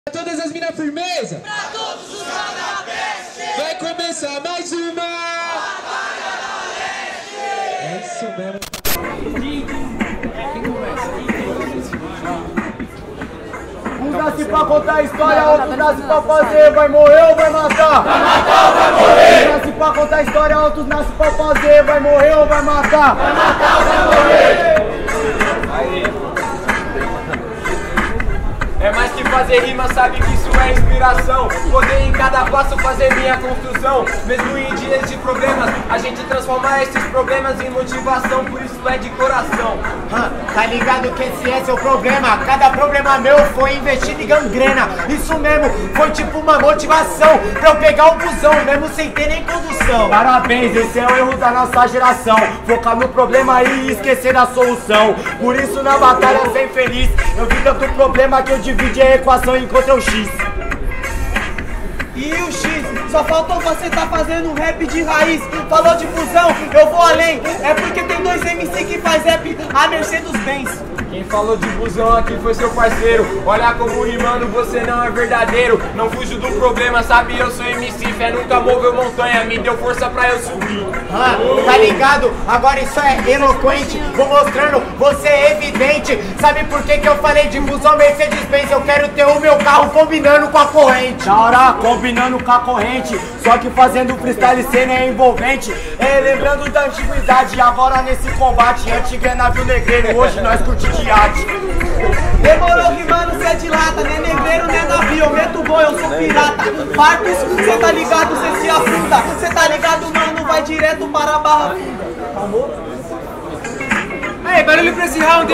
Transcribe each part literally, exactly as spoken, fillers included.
Pra todas as minas firmeza, pra todos os canabestes, vai começar mais uma Batalha da Leste. É isso mesmo. Quem começa? Um nasce pra contar a história, outro nasce pra fazer. Vai morrer ou vai matar? Vai matar ou vai morrer? Um nasce pra contar a história, outros nasce pra fazer. Vai morrer ou vai matar? Vai matar ou vai morrer? É mais que fazer rima, sabe que isso é inspiração. Poder em cada passo fazer minha construção. Mesmo em dias de problemas, a gente transforma esses problemas em motivação. Por isso é de coração. Ah, tá ligado que esse é seu problema? Cada problema meu foi investido em gangrena. Isso mesmo, foi tipo uma motivação pra eu pegar o busão, mesmo sem ter nem condução. Parabéns, esse é o erro da nossa geração. Focar no problema e esquecer da solução. Por isso na batalha ser feliz. Eu vi tanto problema que eu divide a equação e encontrei o X. E o X, só faltou você tá fazendo um rap de raiz. Falou de fusão, eu vou além. É porque tem dois M C que faz rap à mercê dos bens. Quem falou de busão aqui foi seu parceiro. Olha como rimando você não é verdadeiro. Não fujo do problema, sabe eu sou M C. Fé nunca moveu montanha, me deu força pra eu subir. Ah, tá ligado? Agora isso é eloquente. Vou mostrando, você é evidente. Sabe por que que eu falei de busão Mercedes-Benz? Eu quero ter o meu carro combinando com a corrente. Da hora, combinando com a corrente. Só que fazendo freestyle cena é envolvente. É, lembrando da antiguidade, agora nesse combate. Antigo é navio negreiro, hoje nós curtimos de arte. Demorou rimando, cê é de lata. Nem negreiro, nem navio, eu meto boi, eu sou pirata. Fartos, cê tá ligado, cê se afunda. Cê tá ligado, mano, vai direto para a barra funda. Calmou? Aí, barulho pra esse round!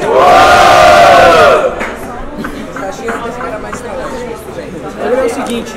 Agora é o seguinte.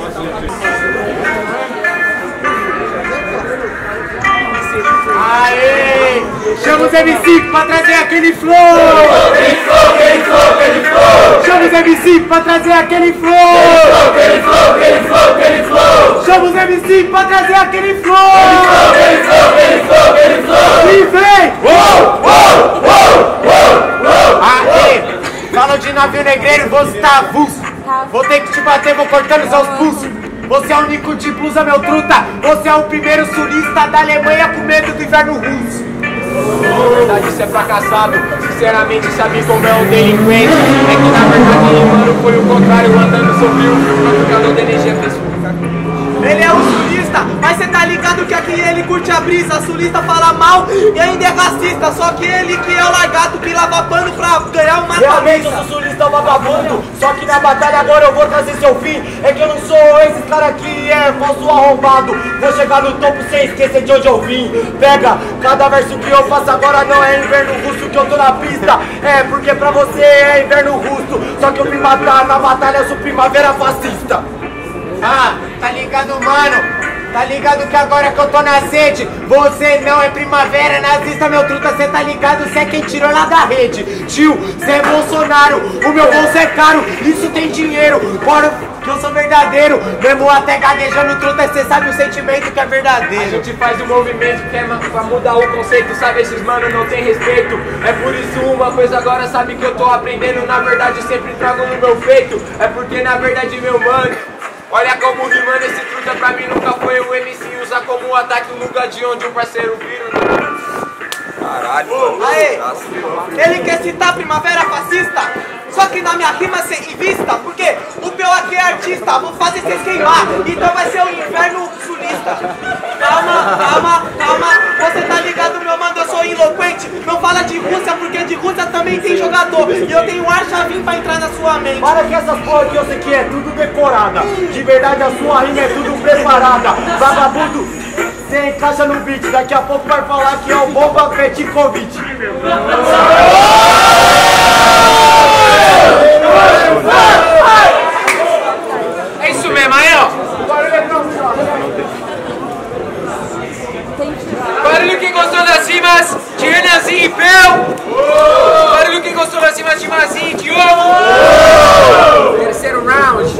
Aê! Chama os M C pra trazer aquele flow! Aquele flow, aquele flow, aquele flow. Chama os M C pra trazer aquele flow! Aquele flow, aquele flow, aquele flow. Chama os M C pra trazer aquele flow! Aquele flow, aquele flow, aquele flow. E vem! Uou, uou, uou, uou, uou. Aê! Fala de navio negreiro, você tá avulso. Vou ter que te bater, vou cortando seus pulsos. Você é o único de blusa, meu truta. Você é o primeiro sulista da Alemanha com medo do inverno russo. Na verdade isso é fracassado. Sinceramente sabe como é um delinquente. É que na verdade rimando foi o contrário. Andando sobre o fio, praticador de energia pessoal. Ele é um sulista, mas cê tá ligado que aqui ele curte a brisa. Sulista fala mal e ainda é racista. Só que ele que é o largato que lava pano pra ganhar uma Realmente eu camisa. sou sulista vagabundo. Só que na batalha agora eu vou trazer seu fim. É que eu não sou esse cara que é falso arrombado. Vou chegar no topo sem esquecer de onde eu vim. Pega, cada verso que eu faço agora não é inverno russo que eu tô na pista. É porque pra você é inverno russo. Só que eu me matar na batalha eu sou primavera fascista. Ah, tá ligado, mano? Tá ligado que agora que eu tô na sede, você não é primavera nazista, meu truta, cê tá ligado, cê é quem tirou lá da rede. Tio, cê é Bolsonaro, o meu bolso é caro, isso tem dinheiro, bora que eu sou verdadeiro. Mesmo até gaguejando, truta, cê sabe o sentimento que é A verdadeiro. gente faz um movimento que é pra mudar o conceito, sabe? Esses mano não tem respeito. É por isso uma coisa agora, sabe que eu tô aprendendo. Na verdade sempre trago no meu peito. É porque na verdade, meu mano, olha como rimando esse truta pra mim nunca foi o M C. Usa como ataque o lugar de onde o parceiro vira. Caralho, Aê, ele quer citar primavera fascista. Só que na minha rima cê invista. Porque o P O aqui é artista. Vou fazer cês queimar. Então vai ser o inverno sulista. Calma, calma, calma. Você tá ligado, meu mano? Eu sou eloquente. Não fala de Rússia, porque de Rússia também tem jogador. E eu tenho ar chavinho pra entrar na sua mente. Para que essas porra que eu sei que é tudo decorada. De verdade a sua rima é tudo preparada. Vagabundo, cê encaixa no beat. Daqui a pouco vai falar que é o Bomba Petkovic. é isso mesmo, aí ó. Barulho quem gostou das rimas de Renanzinho e Pel. Barulho quem gostou das rimas de Mazinho e Diogo. Terceiro round.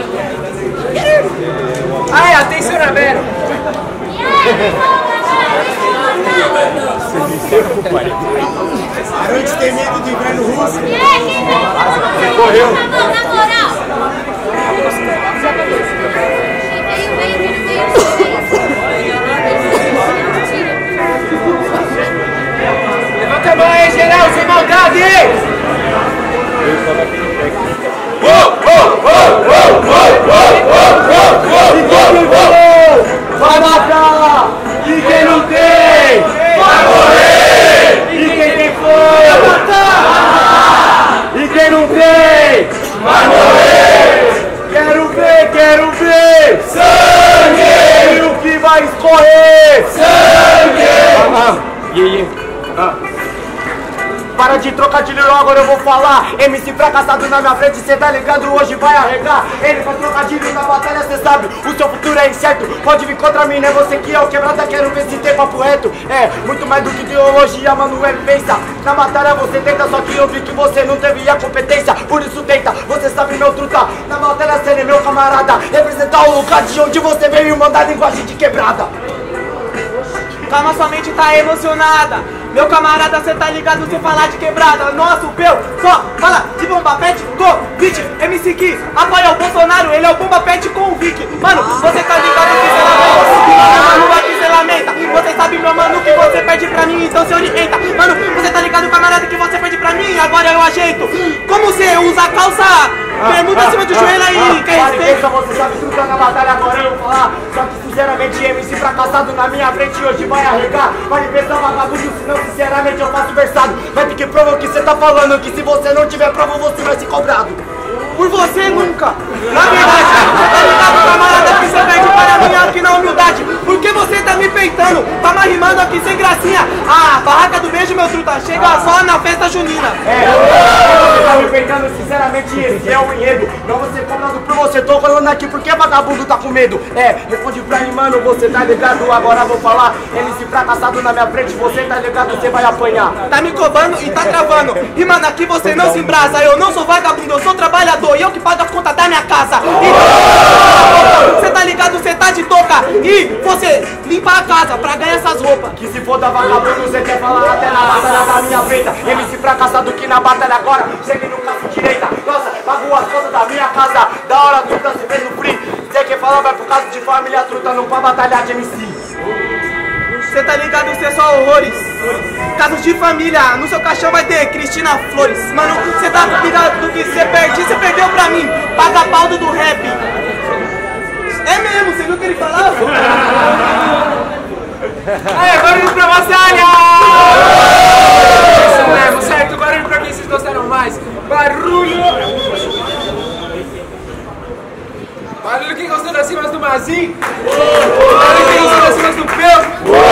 Aí, atenção na mera. A noite tem medo do inverno russo. Você correu. Na moral. Levanta a mão aí, geral, sem maldade! Vai matar! E quem não tem, vai morrer! E quem tem fome, vai matar! E quem não tem, vai morrer! Quero ver, quero ver! Sangue! E o que vai escorrer? Sangue! Ah, yeah, yeah. Ah. Para de trocadilho, agora eu vou falar. M C fracassado na minha frente, cê tá ligado, hoje vai arregar. Ele faz trocadilho na batalha, cê sabe, o seu futuro é incerto. Pode vir contra mim, né, você que é o quebrada, quero ver se tem papo reto. É, muito mais do que ideologia, mano, é pensa. Na batalha você tenta, só que eu vi que você não teve a competência. Por isso tenta, você sabe meu truta. Na batalha você é meu camarada, representar o lugar de onde você veio e mandar linguagem de quebrada. Calma, sua mente tá emocionada. Meu camarada, cê tá ligado se falar de quebrada. Nosso Peu só fala de bomba pet com Vic. M C Ki apoia o Bolsonaro, ele é o bomba pet com o Vic. Mano, você tá ligado que cê lamenta. Mano, aqui cê lamenta. Você sabe, meu mano, que você perde pra mim, então cê orienta. Mano, você tá ligado, camarada, que você perde pra mim, agora eu ajeito. Como cê usa a calça, bermuda ah, acima do ah, joelho aí, ah, quer respeito? Você sabe tudo na batalha, agora eu vou falar. Só que sinceramente, M C fracassado na minha frente hoje vai arregar. Vai pensar vagabundo, senão sinceramente eu faço versado. Vai ter que provar o que você tá falando, que se você não tiver prova você vai ser cobrado. Por você nunca. Na verdade, você tá ligado, camarada, que você perde para mim aqui na humildade. Por que você tá me peitando? Tá me rimando aqui sem gracinha. Ah, barraca do beijo, meu truta, chega ah. só na festa junina. É, você tá me peitando, sinceramente esse é o enredo. Não vou ser cobrado por você, tô falando aqui porque vagabundo tá com medo. É, responde pra mim, mano, você tá ligado, agora vou falar. M C fracassado na minha frente, você tá ligado, você vai apanhar. Tá me cobrando e tá travando. E mano, aqui você não se embrasa. Eu não sou vagabundo, eu sou trabalhador. E eu que pago as contas da minha casa. E você tá ligado, você tá de toca. E você limpa a casa pra ganhar essas roupas. Que se for da vagabundo, você quer falar até na batalha da minha frente. M C fracassado que na batalha agora chegue no caso direita. Nossa, pago as contas da minha casa. Da hora truta se fez no free. Você quer falar, vai pro caso de família, truta não pra batalhar de M C. Você tá ligado, você é só horrores. Casos de família, no seu caixão vai ter Cristina Flores. Mano, você tá ligado do que você perde, você perdeu pra mim. Paga pau do rap. É mesmo, você viu o que ele falava? Aí, barulho pra batalha! Isso mesmo, certo? Barulho pra quem vocês gostaram mais. Barulho! Barulho quem gostou das rimas do Mazin? Barulho quem gostou das rimas do Peu?